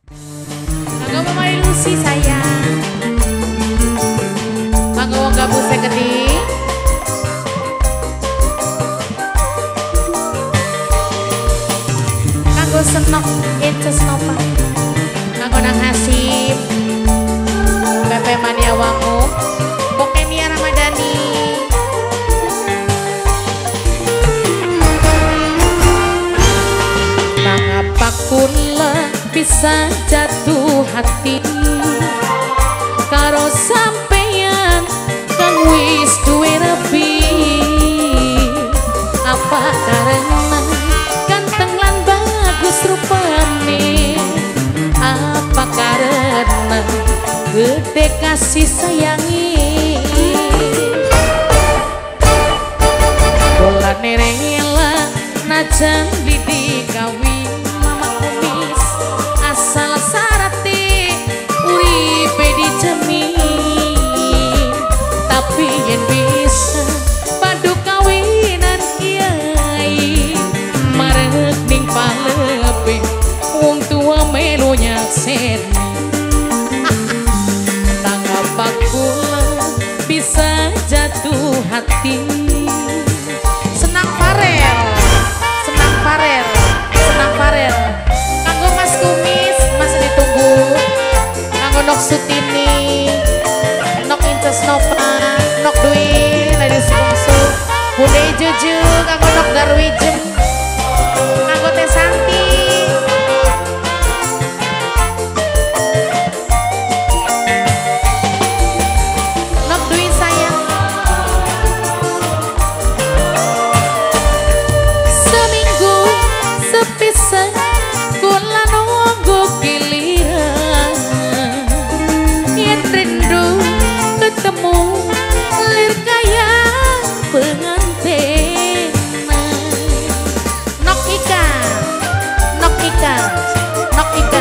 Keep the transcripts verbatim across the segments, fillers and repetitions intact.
Kanggo Mama Lucy sayang. Kanggo wong gabus gede. Kanggo senok inces nopa. Kanggo nang Hasib. Pepe Mania Wangu. Pokemia Ramadhani. Mangapa kula bisa jatuh hati karo sampeyan kang wis duwe rabi. Apa karena ganteng lan bagus rupane, apa karena gede kasih sayangi. Bola nerela najan didikawi mama kumis asal sarate uripe dijamin. Tapi yen bisa padu kawinan kiai marek ning palepe wong tua melu nyakseni. Tangapa kula bisa jatuh hati. Senang Farel, senang Farel, senang Farel. Kanggo Mas Kumis masih ditunggu. Kanggo Nok Sutini, Nok Inces Nova, Nok Dwi, Ladies Bungsu, Bude Juju, kanggo Nok Darwijem, kanggo Teh Santi. Nok Dwi sayang. Seminggu sepisan kula nunggu giliran yen rindu ketemu lir kaya pengantin. Nok Ika, Nok Ika, Nok Ika.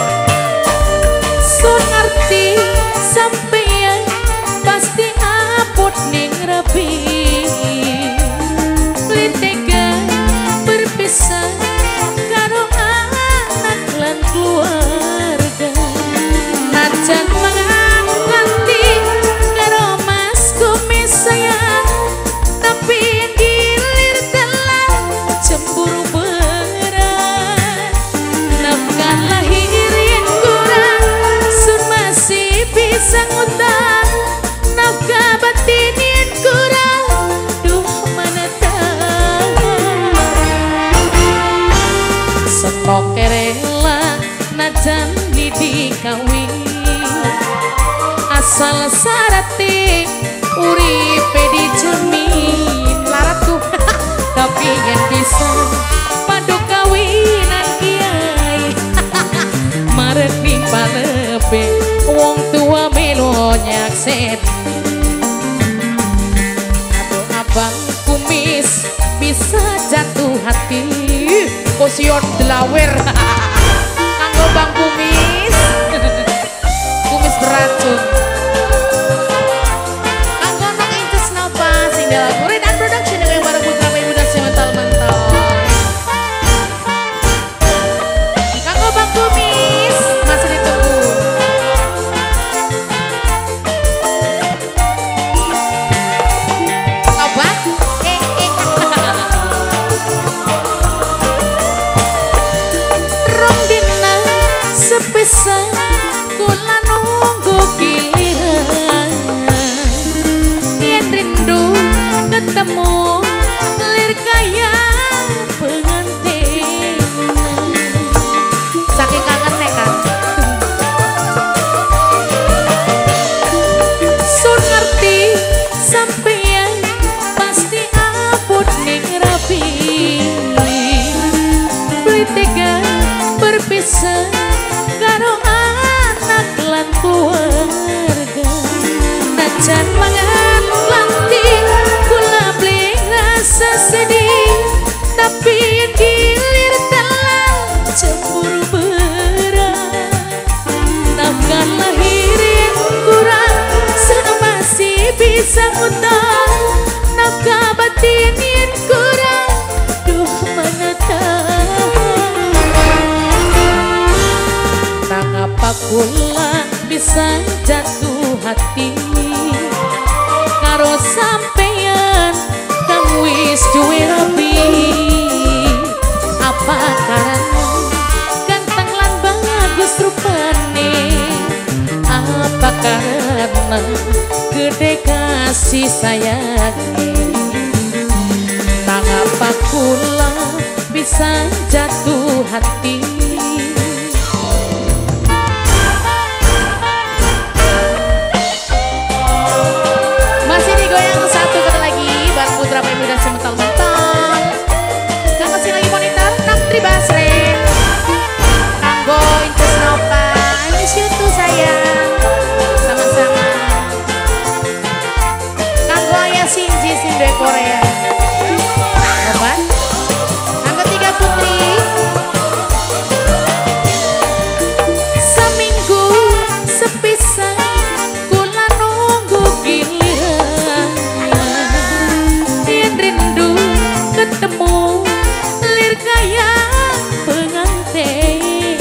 Sun ngerti sampeyan pasti apot ning rabi. Litega berpisah karo anak lan keluarga. Najan menganti karo Mas Kumis sayang, tapi yang gilir dalam cemburu berat. Nafkah lahir yang kurang sun masih bisa ngutang. Nafkah batin yang kurang duh mana tahu. Senok rela najan didikawi asal sarate uripe dijamin. Laratku tapi yang bisa padu kawinan kiai marek di palepe wong tua melo nyaksen. Aduh abang Kumis bisa jatuh hati. Kosior delawer. Kanggo Bang Kumis. Kumis beracun. Kanggo Nok Inces Nova sing dalam Murid dan Production dengan para putra ibu dan si mental-mental. Kanggo Bang Kumis masih ditunggu. Obat? Eh eh. Rong dina sepisan kula nunggu giliran yen rindu ketemu lir kaya pengantin. Saking kangen nek kan sun ngerti sampeyan pasti apot ning rabi. Tega berpisah karo anak lan keluarga. Najan mangan lanti kula beli rasa sedih, tapi yang gilir dalam cemburu berat. Nafkah lahir yang kurang masih bisa ngutang. Nafkah batin yang kurang duh mana tahu. Apa kula bisa jatuh hati karo sampeyan kang wis duwe rapi? Apa karena ganteng lan bagus rupane? Apa karena gede kasih sayangnya? Tak apa kula bisa jatuh hati semental-mental. Kang kasih lagi monitor Naftri Basre Kanggo Inces Nova, I miss you too sayang. Sama-sama. Kanggo Ayah Shinji Sindre Korea Obat. Kanggo Tiga Putri seminggu sepisan kula nunggu giliran ketemu lir kaya pengantin.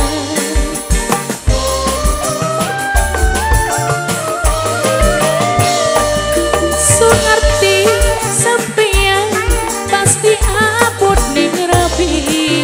Sungerti sampeyan pasti abot ning rapi.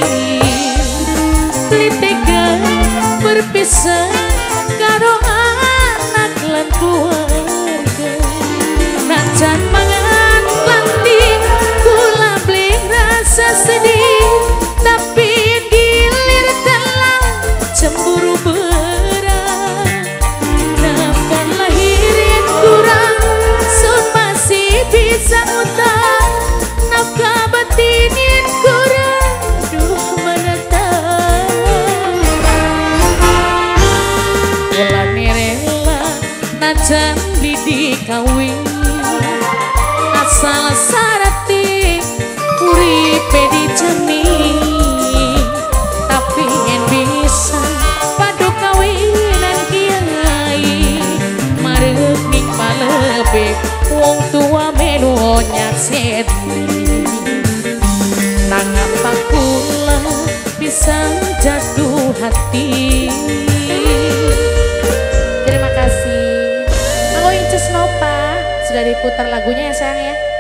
Litega berpisah karo anak lan keluarga. Najan mangan lanting kula beli rasa sedih, tapi gilir dalam cemburu berat. Nafkah lahirin kurang, sun masih bisa utang. Nafkah batinin kurang, duh menetap. Kula nirela najan bidi kawin, asal sarati uripe dijemi, tapi yen bisa padu kawinan kiai marep ning palebe wong tua melu nyakseni. Nang apa kula bisa jatuh hati. Terima kasih Kanggo Inces Nova sudah diputar lagunya ya sayang ya.